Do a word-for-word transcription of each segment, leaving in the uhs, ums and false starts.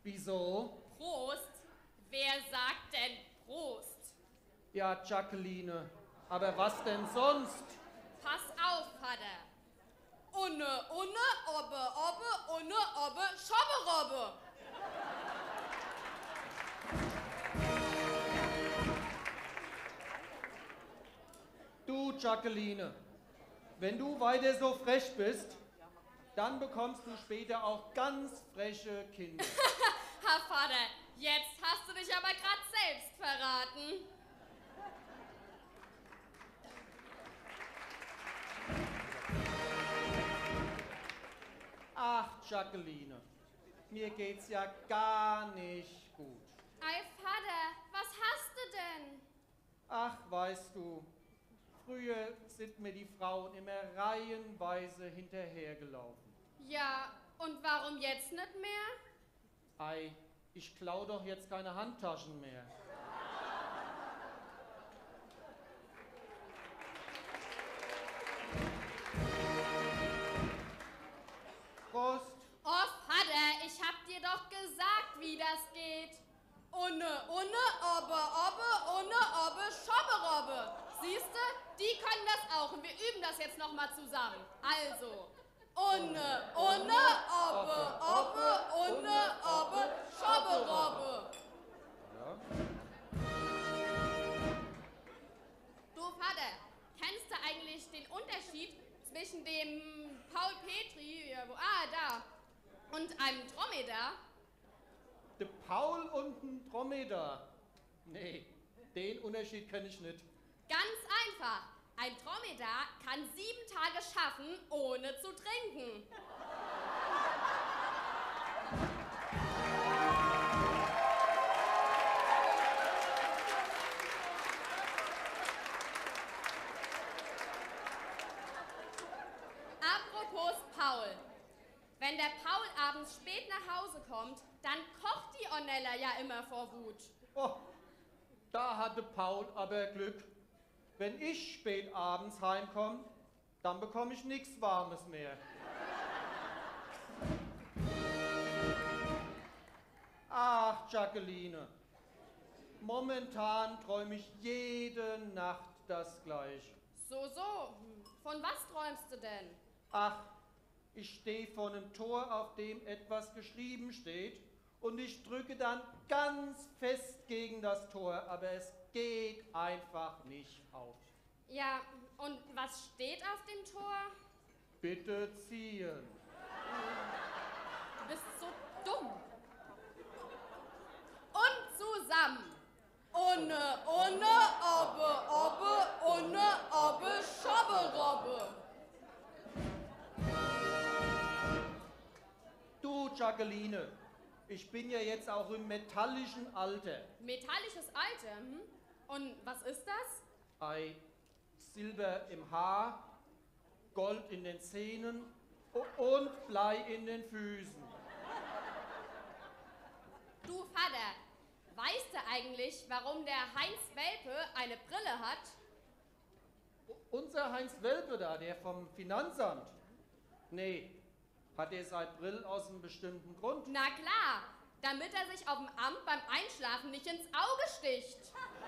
Wieso? Prost? Wer sagt denn Prost? Ja, Jacqueline, aber was denn sonst? Pass auf, Vater. Unne, unne, obbe, obbe, unne, obbe, schobbe, robbe. Du, Jacqueline, wenn du weiter so frech bist, dann bekommst du später auch ganz freche Kinder. Ha, Vater, jetzt hast du dich aber grad selbst verraten. Ach, Jacqueline, mir geht's ja gar nicht gut. Ei, Vater, was hast du denn? Ach, weißt du, früher sind mir die Frauen immer reihenweise hinterhergelaufen. Ja, und warum jetzt nicht mehr? Ei, ich klau doch jetzt keine Handtaschen mehr. Prost! Oh, Vater, ich hab dir doch gesagt, wie das geht. Unne, unne, obbe, obbe, unne, obbe, schobbe, robbe. Siehste, die können das auch und wir üben das jetzt nochmal zusammen. Also, unne, unne, obbe, obbe, unne, obbe, schobbe, robbe. Ja. Du, Vater, kennst du eigentlich den Unterschied zwischen dem Paul Petri, ja, wo, ah, da, und einem Dromedar? Der Paul und ein Dromedar. Nee, den Unterschied kenne ich nicht. Ganz einfach. Ein Dromedar kann sieben Tage schaffen, ohne zu trinken. Apropos Paul. Wenn der Paul abends spät nach Hause kommt, dann kocht die Ornella ja immer vor Wut. Oh, da hatte Paul aber Glück. Wenn ich spät abends heimkomme, dann bekomme ich nichts Warmes mehr. Ach, Jacqueline, momentan träume ich jede Nacht das Gleiche. So, so. Von was träumst du denn? Ach, ich stehe vor einem Tor, auf dem etwas geschrieben steht, und ich drücke dann ganz fest gegen das Tor, aber es geht einfach nicht auf. Ja, und was steht auf dem Tor? Bitte ziehen. Du bist so dumm. Und zusammen. Unne, unne, obbe, obbe, unne, obbe, schobbe, robbe. Du, Jacqueline, ich bin ja jetzt auch im metallischen Alter. Metallisches Alter, hm? Und was ist das? Ei, Silber im Haar, Gold in den Zähnen und Blei in den Füßen. Du, Vater, weißt du eigentlich, warum der Heinz Welpe eine Brille hat? Unser Heinz Welpe da, der vom Finanzamt. Nee, hat er seine Brille aus einem bestimmten Grund? Na klar, damit er sich auf dem Amt beim Einschlafen nicht ins Auge sticht.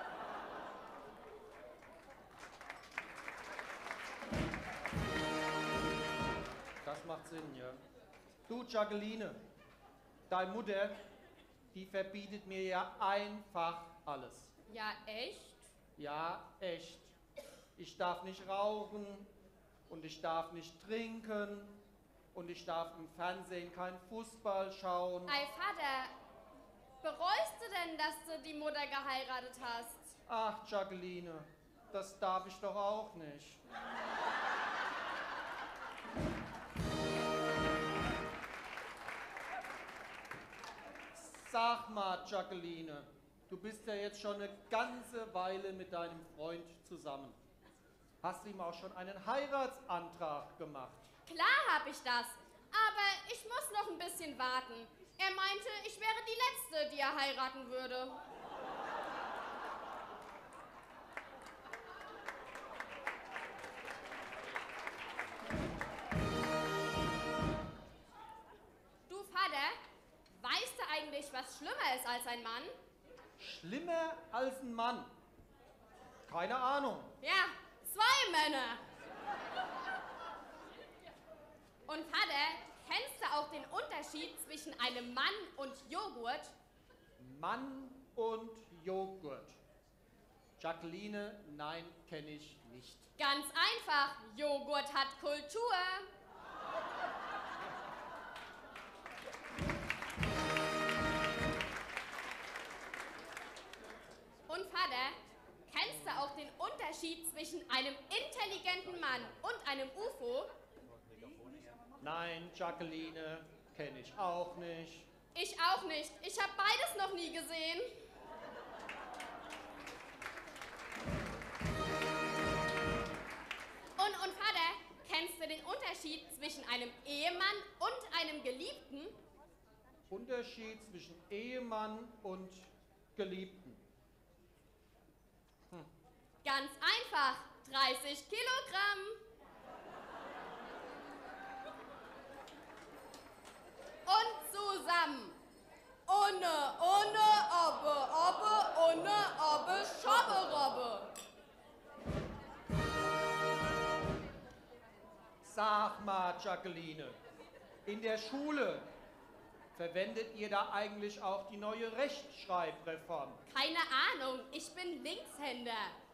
Das macht Sinn, ja. Du, Jacqueline, deine Mutter, die verbietet mir ja einfach alles. Ja, echt? Ja, echt. Ich darf nicht rauchen und ich darf nicht trinken und ich darf im Fernsehen kein Fußball schauen. Ei, Vater, bereust du denn, dass du die Mutter geheiratet hast? Ach, Jacqueline, das darf ich doch auch nicht. Sag mal, Jacqueline, du bist ja jetzt schon eine ganze Weile mit deinem Freund zusammen. Hast du ihm auch schon einen Heiratsantrag gemacht? Klar hab ich das, aber ich muss noch ein bisschen warten. Er meinte, ich wäre die Letzte, die er heiraten würde. Du, Vater, weißt du eigentlich, was schlimmer ist als ein Mann? Schlimmer als ein Mann? Keine Ahnung. Ja, zwei Männer. Und Vater, kennst du auch den Unterschied zwischen einem Mann und Joghurt? Mann und Joghurt. Jacqueline, nein, kenne ich nicht. Ganz einfach, Joghurt hat Kultur. Und Vater, kennst du auch den Unterschied zwischen einem intelligenten Mann und einem U F O? Nein, Jacqueline, kenne ich auch nicht. Ich auch nicht. Ich habe beides noch nie gesehen. Und, und Vater, kennst du den Unterschied zwischen einem Ehemann und einem Geliebten? Unterschied zwischen Ehemann und Geliebten. Hm. Ganz einfach, dreißig Kilogramm. Und zusammen. Ohne, ohne, obbe, obbe, ohne, obbe, schobbe, robbe. Sag mal, Jacqueline, in der Schule verwendet ihr da eigentlich auch die neue Rechtschreibreform? Keine Ahnung, ich bin Linkshänder.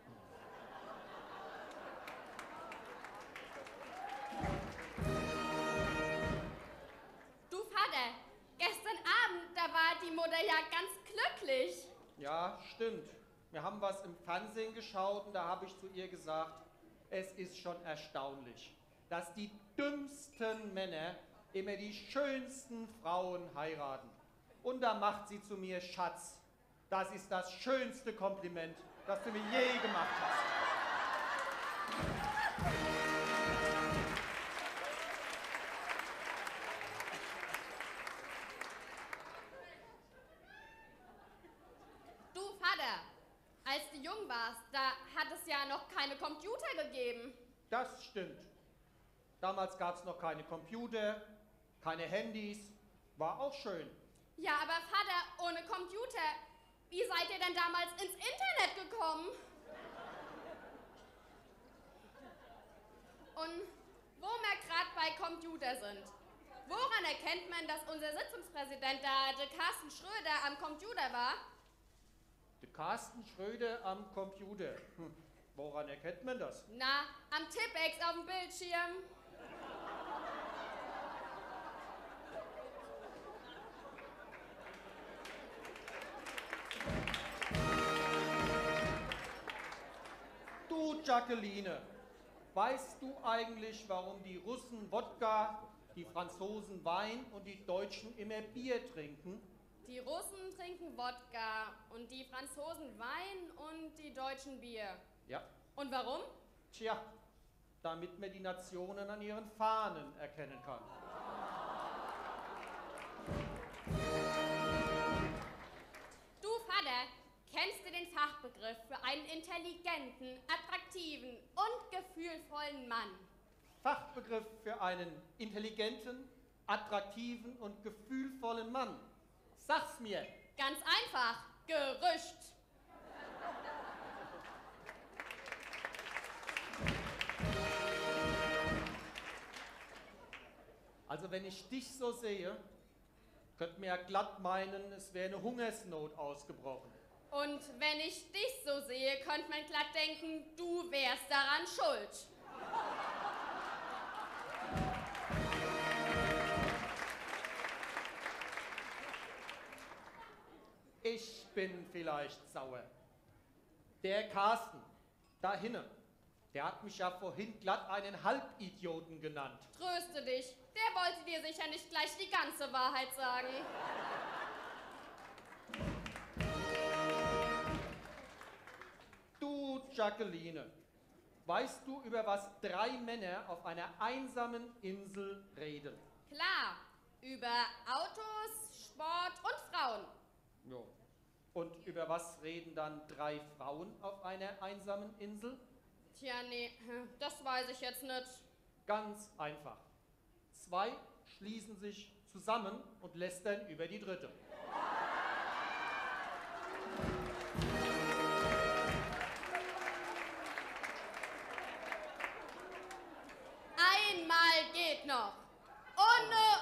Du Vater, gestern Abend, da war die Mutter ja ganz glücklich. Ja, stimmt. Wir haben was im Fernsehen geschaut und da habe ich zu ihr gesagt, es ist schon erstaunlich, dass die dümmsten Männer immer die schönsten Frauen heiraten. Und da macht sie zu mir, Schatz, das ist das schönste Kompliment, das du mir je gemacht hast. Du Vater, als du jung warst, da hat es ja noch keine Computer gegeben. Das stimmt. Damals gab es noch keine Computer, keine Handys, war auch schön. Ja, aber Vater, ohne Computer, wie seid ihr denn damals ins Internet gekommen? Und wo wir gerade bei Computer sind, woran erkennt man, dass unser Sitzungspräsident da, der Carsten Schröder, am Computer war? Der Carsten Schröder am Computer. Hm. Woran erkennt man das? Na, am Tippex auf dem Bildschirm. Du, Jacqueline, weißt du eigentlich, warum die Russen Wodka, die Franzosen Wein und die Deutschen immer Bier trinken? Die Russen trinken Wodka und die Franzosen Wein und die Deutschen Bier. Ja. Und warum? Tja, damit man die Nationen an ihren Fahnen erkennen kann. Du Vater, kennst du den Fachbegriff für einen intelligenten, attraktiven und gefühlvollen Mann? Fachbegriff für einen intelligenten, attraktiven und gefühlvollen Mann. Sag's mir. Ganz einfach, Gerücht. Also wenn ich dich so sehe, könnte man ja glatt meinen, es wäre eine Hungersnot ausgebrochen. Und wenn ich dich so sehe, könnte man glatt denken, du wärst daran schuld. Ich bin vielleicht sauer. Der Carsten, da hinten, der hat mich ja vorhin glatt einen Halbidioten genannt. Tröste dich, der wollte dir sicher nicht gleich die ganze Wahrheit sagen. Du, Jacqueline, weißt du, über was drei Männer auf einer einsamen Insel reden? Klar, über Autos, Sport und Frauen. Ja. Und über was reden dann drei Frauen auf einer einsamen Insel? Tja, nee, das weiß ich jetzt nicht. Ganz einfach. Zwei schließen sich zusammen und lästern über die dritte. Einmal geht noch. Unne,